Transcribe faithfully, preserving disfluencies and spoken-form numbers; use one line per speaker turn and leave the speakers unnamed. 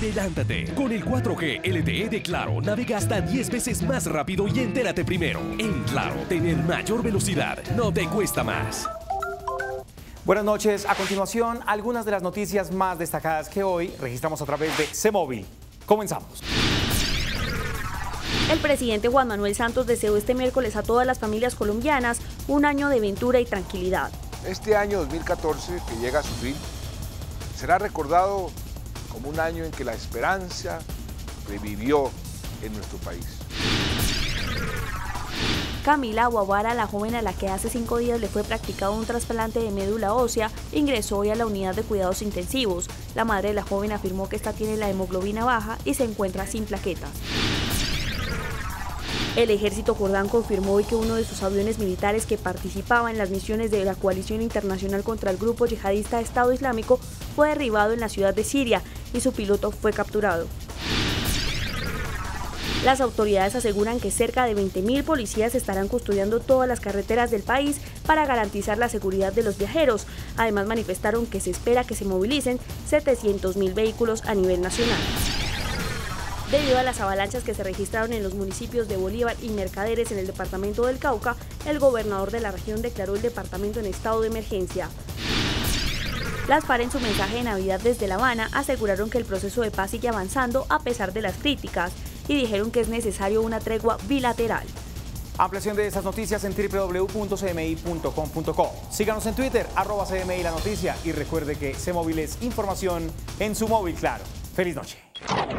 Adelántate. Con el cuatro G L T E de Claro, navega hasta diez veces más rápido y entérate primero. En Claro, tener mayor velocidad no te cuesta más.
Buenas noches. A continuación, algunas de las noticias más destacadas que hoy registramos a través de C-Móvil. Comenzamos.
El presidente Juan Manuel Santos deseó este miércoles a todas las familias colombianas un año de ventura y tranquilidad.
Este año dos mil catorce, que llega a su fin, será recordado como un año en que la esperanza revivió en nuestro país.
Camila Guavara, la joven a la que hace cinco días le fue practicado un trasplante de médula ósea, ingresó hoy a la unidad de cuidados intensivos. La madre de la joven afirmó que esta tiene la hemoglobina baja y se encuentra sin plaquetas. El ejército jordán confirmó hoy que uno de sus aviones militares que participaba en las misiones de la coalición internacional contra el grupo yihadista Estado Islámico fue derribado en la ciudad de Siria y su piloto fue capturado. Las autoridades aseguran que cerca de veinte mil policías estarán custodiando todas las carreteras del país para garantizar la seguridad de los viajeros. Además, manifestaron que se espera que se movilicen setecientos mil vehículos a nivel nacional. Debido a las avalanchas que se registraron en los municipios de Bolívar y Mercaderes en el departamento del Cauca, el gobernador de la región declaró el departamento en estado de emergencia. Las FARC, en su mensaje de Navidad desde La Habana, aseguraron que el proceso de paz sigue avanzando a pesar de las críticas y dijeron que es necesario una tregua bilateral.
Ampliación de estas noticias en w w w punto c m i punto com punto co. Síganos en Twitter, arroba C M I La Noticia, y recuerde que C-Móvil es información en su móvil. Claro. Feliz noche.